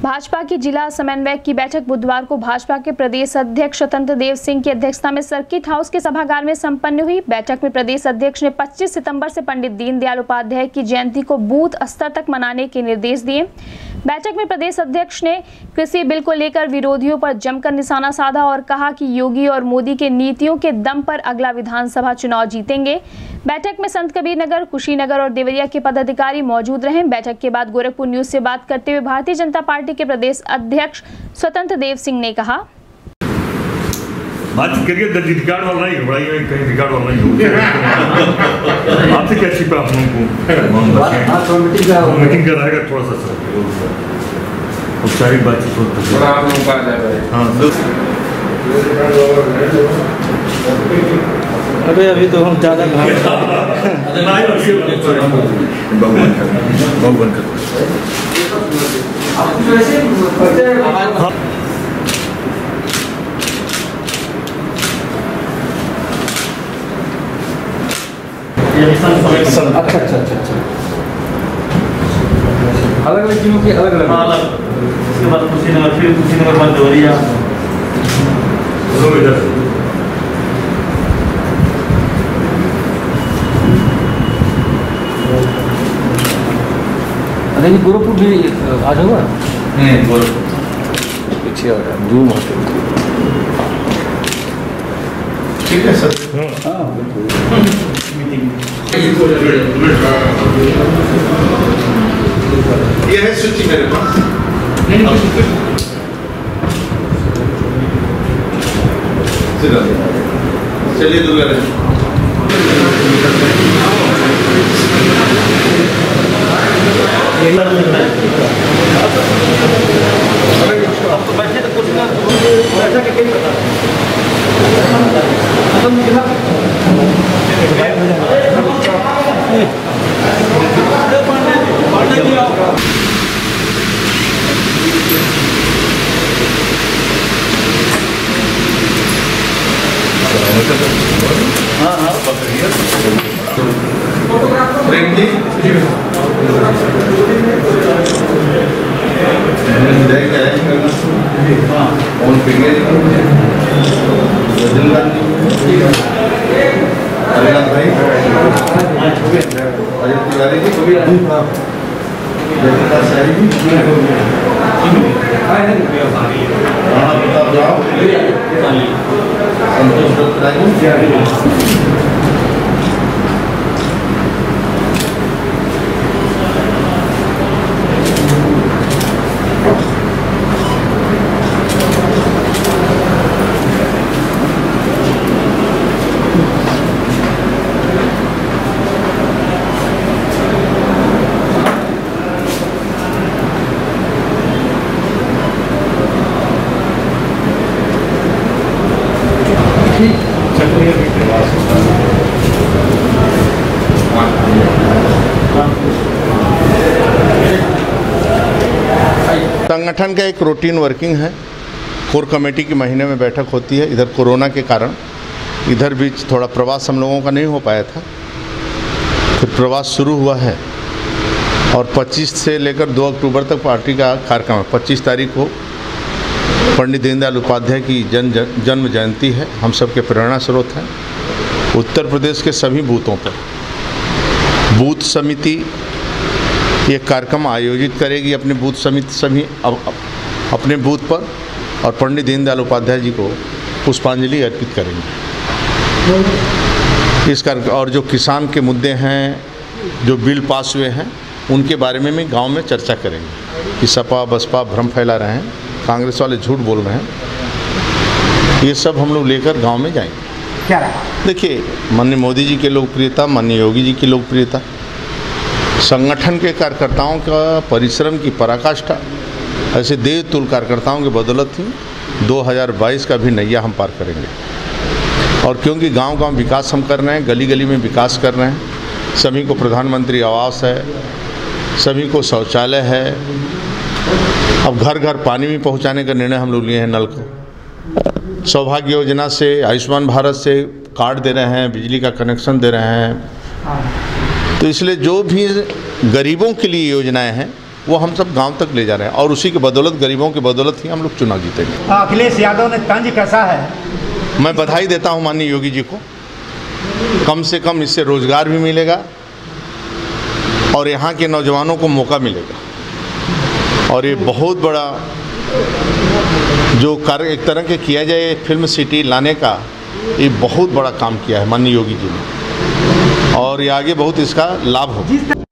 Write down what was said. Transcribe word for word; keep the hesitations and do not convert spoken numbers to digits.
भाजपा की जिला समन्वयक की बैठक बुधवार को भाजपा के प्रदेश अध्यक्ष स्वतंत्र देव सिंह की अध्यक्षता में सर्किट हाउस के सभागार में संपन्न हुई। बैठक में प्रदेश अध्यक्ष ने पच्चीस सितंबर से पंडित दीनदयाल उपाध्याय की जयंती को बूथ स्तर तक मनाने के निर्देश दिए। बैठक में प्रदेश अध्यक्ष ने कृषि बिल को लेकर विरोधियों पर जमकर निशाना साधा और कहा कि योगी और मोदी के नीतियों के दम पर अगला विधानसभा चुनाव जीतेंगे। बैठक में संत कबीर नगर, कुशीनगर और देवरिया के पदाधिकारी मौजूद रहे। बैठक के बाद गोरखपुर न्यूज से बात करते हुए भारतीय जनता पार्टी के प्रदेश अध्यक्ष स्वतंत्र देव सिंह ने कहा, बात करिए रिकॉर्ड वाला नहीं घबराइए, कहीं रिकॉर्ड वाला नहीं हो। आपसे क्या छिपा आप लोगों को मीटिंग का रहेगा थोड़ा सा सर औपचारिक बातचीत थोड़ा आप लोगों का हाँ। अरे अभी तो हम ज़्यादा अच्छा अच्छा अच्छा अच्छा अलग अलग टीमों की अलग अलग अलग उसके बाद कुशीनगर, फिर कुशीनगर बाद देवरिया। अरे ये गोरखपुर भी आज होगा नहीं, गोरखपुर पीछे आ गया जूम होते। ठीक है सर, हाँ ये है सूची मेरे पास। चलिए दुर्गा बैठे तो कुछ ना बैठा के कहीं बता हाँ हाँ भाई अजय तिवारी जी संतोष दत्त संगठन का एक रूटीन वर्किंग है। कोर कमेटी की महीने में बैठक होती है। इधर कोरोना के कारण इधर बीच थोड़ा प्रवास हम लोगों का नहीं हो पाया था, फिर प्रवास शुरू हुआ है और पच्चीस से लेकर दो अक्टूबर तक पार्टी का कार्यक्रम है। पच्चीस तारीख को पंडित दीनदयाल उपाध्याय की जन जन्म जयंती है, हम सबके प्रेरणा स्रोत हैं। उत्तर प्रदेश के सभी बूथों पर बूथ समिति ये कार्यक्रम आयोजित करेगी। अपने बूथ समिति सभी अब अपने बूथ पर और पंडित दीनदयाल उपाध्याय जी को पुष्पांजलि अर्पित करेंगे। इस कार्य और जो किसान के मुद्दे हैं, जो बिल पास हुए हैं, उनके बारे में भी गांव में चर्चा करेंगे कि सपा बसपा भ्रम फैला रहे हैं, कांग्रेस वाले झूठ बोल रहे हैं। ये सब हम लोग लेकर गाँव में जाएंगे। क्या रहा? देखिए, माननीय मोदी जी की लोकप्रियता, माननीय योगी जी की लोकप्रियता, संगठन के कार्यकर्ताओं का परिश्रम की पराकाष्ठा, ऐसे देवतुल कार्यकर्ताओं की बदौलत ही दो हज़ार बाईस का भी नैया हम पार करेंगे। और क्योंकि गांव-गांव विकास हम कर रहे हैं, गली गली में विकास कर रहे हैं, सभी को प्रधानमंत्री आवास है, सभी को शौचालय है, अब घर घर पानी भी पहुंचाने का निर्णय हम लोग लिए हैं। नल को सौभाग्य योजना से, आयुष्मान भारत से कार्ड दे रहे हैं, बिजली का कनेक्शन दे रहे हैं। तो इसलिए जो भी गरीबों के लिए योजनाएं हैं वो हम सब गांव तक ले जा रहे हैं और उसी के बदौलत, गरीबों की बदौलत ही हम लोग चुनाव जीतेंगे। अखिलेश यादव ने तंज कसा है। मैं बधाई देता हूं माननीय योगी जी को। कम से कम इससे रोजगार भी मिलेगा और यहाँ के नौजवानों को मौका मिलेगा। और ये बहुत बड़ा जो कार्य एक तरह के किया जाए फिल्म सिटी लाने का, ये बहुत बड़ा काम किया है माननीय योगी जी ने और ये आगे बहुत इसका लाभ होगा।